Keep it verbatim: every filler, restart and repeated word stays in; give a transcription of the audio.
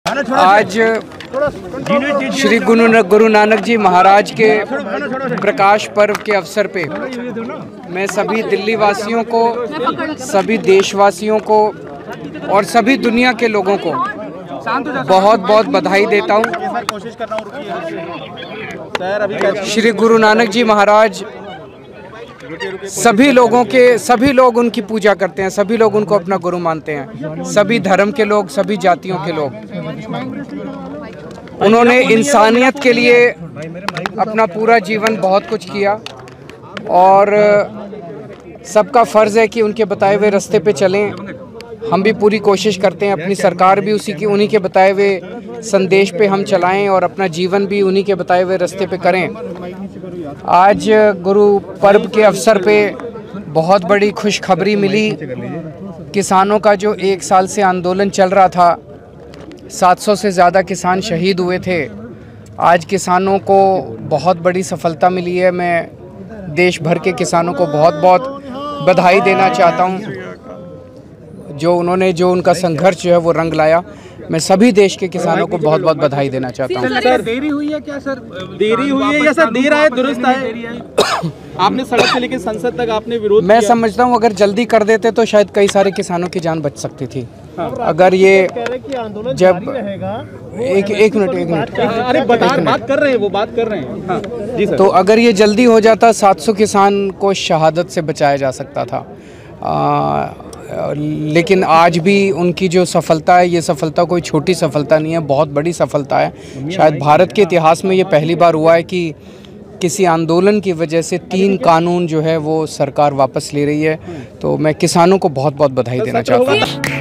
आज श्री गुरु गुरु नानक जी महाराज के प्रकाश पर्व के अवसर पे मैं सभी दिल्ली वासियों को, सभी देशवासियों को और सभी दुनिया के लोगों को बहुत बहुत बधाई देता हूँ। श्री गुरु नानक जी महाराज सभी लोगों के सभी लोग उनकी पूजा करते हैं, सभी लोग उनको अपना गुरु मानते हैं, सभी धर्म के लोग, सभी जातियों के लोग। उन्होंने इंसानियत के लिए अपना पूरा जीवन बहुत कुछ किया और सबका फ़र्ज़ है कि उनके बताए हुए रास्ते पे चलें। हम भी पूरी कोशिश करते हैं, अपनी सरकार भी उसी की उन्हीं के बताए हुए संदेश पे हम चलाएं और अपना जीवन भी उन्हीं के बताए हुए रास्ते पे करें। आज गुरु पर्व के अवसर पे बहुत बड़ी खुशखबरी मिली। किसानों का जो एक साल से आंदोलन चल रहा था, सात सौ से ज़्यादा किसान शहीद हुए थे। आज किसानों को बहुत बड़ी सफलता मिली है। मैं देश भर के किसानों को बहुत बहुत बधाई देना चाहता हूँ। जो उन्होंने जो उनका संघर्ष जो है वो रंग लाया। मैं सभी देश के किसानों को बहुत बहुत बधाई देना चाहता हूँ। सर देरी हुई है क्या सर? देरी हुई है या सर देर आए दुरुस्त आए? आपने सड़क से लेकर संसद तक आपने विरोध मैं समझता हूँ अगर जल्दी कर देते तो शायद कई सारे किसानों की जान बच सकती थी। हाँ। अगर ये जब एक एक मिनट एक मिनट अरे बता बात कर रहे हैं वो बात कर रहे हैं हाँ, जी सर। तो अगर ये जल्दी हो जाता सात सौ किसान को शहादत से बचाया जा सकता था। आ, लेकिन आज भी उनकी जो सफलता है, ये सफलता कोई छोटी सफलता नहीं है, बहुत बड़ी सफलता है। शायद भारत के इतिहास में ये पहली बार हुआ है कि किसी आंदोलन की वजह से तीन कानून जो है वो सरकार वापस ले रही है। तो मैं किसानों को बहुत बहुत बधाई देना चाहता हूँ।